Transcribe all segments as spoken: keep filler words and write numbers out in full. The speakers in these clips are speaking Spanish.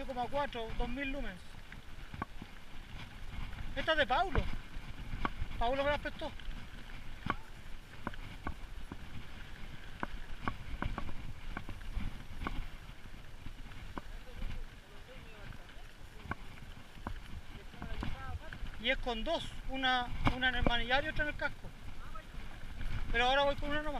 nueve coma cuatro, dos mil lumens. Esta es de Paulo. Paulo me la prestó. Y es con dos, una, una en el manillar y otra en el casco. Pero ahora voy con una nomás.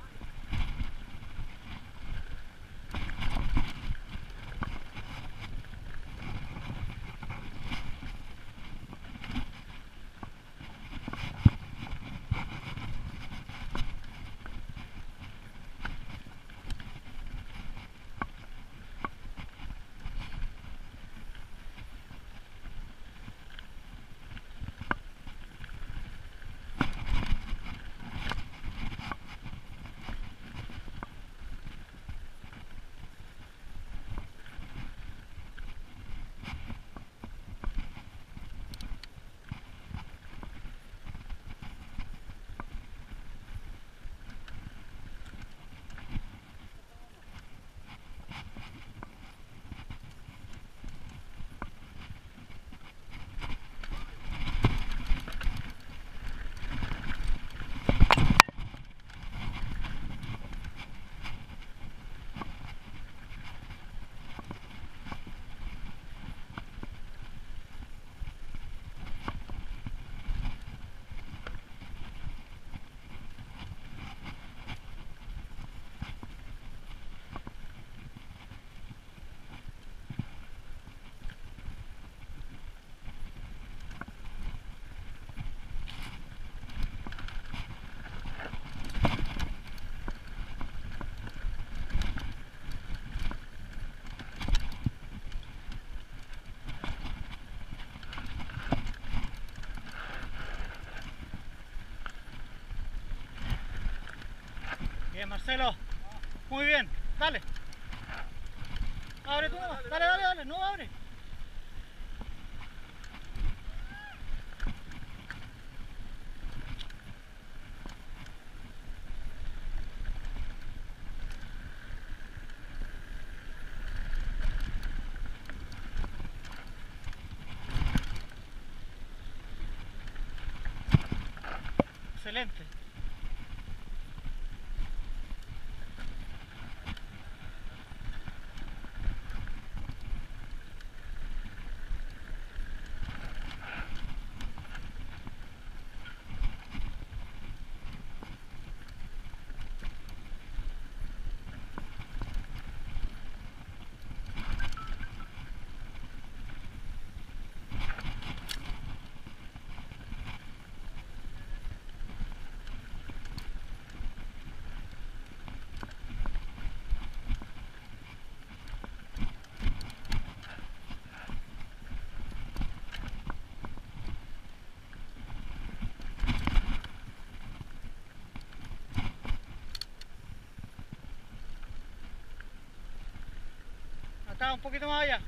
Bien, Marcelo. Muy bien, dale. Abre tú nomás. Dale, dale, dale. No, abre. Excelente. Acá, un poquito más allá.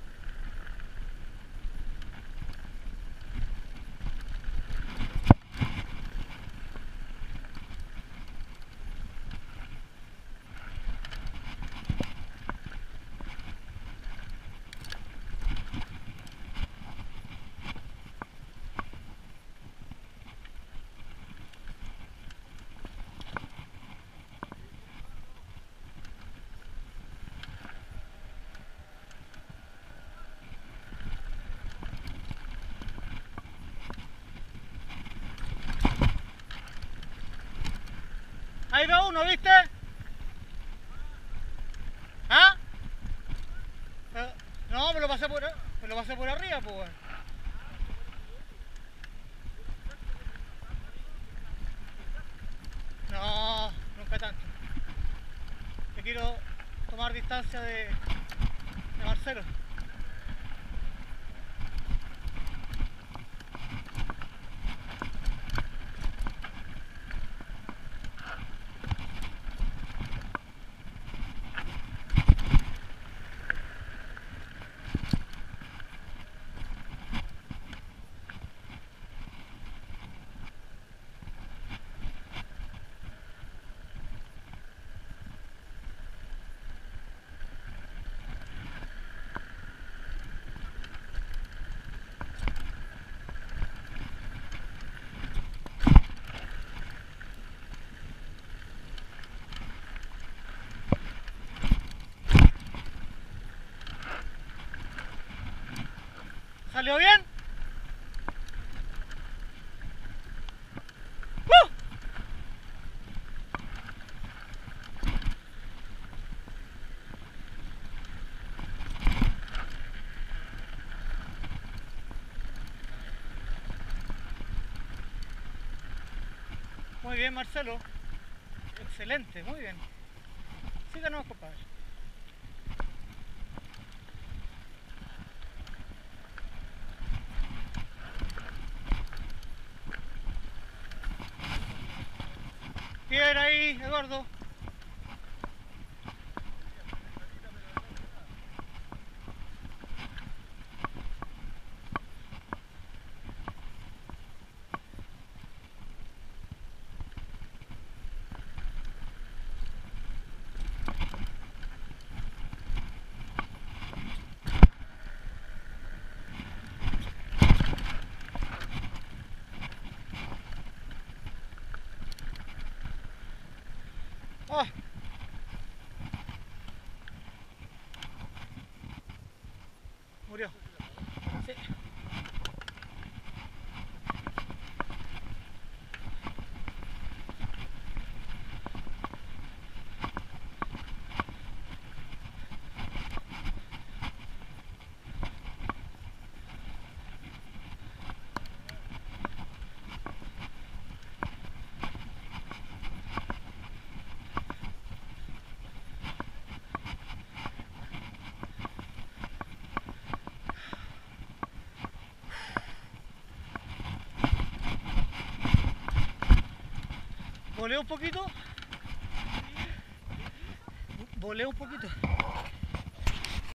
Ahí va uno, ¿viste? ¿Ah? Eh, no, me lo pasé por, me lo pasé por arriba, pues bueno. No, nunca tanto. Te quiero tomar distancia de, de Marcelo. ¿Salió bien? ¡Uh! Muy bien, Marcelo. Excelente, muy bien. Síganos, compadre. Bien ahí, Eduardo. Oh. Murió. Sí. Volé un poquito. Volé un poquito.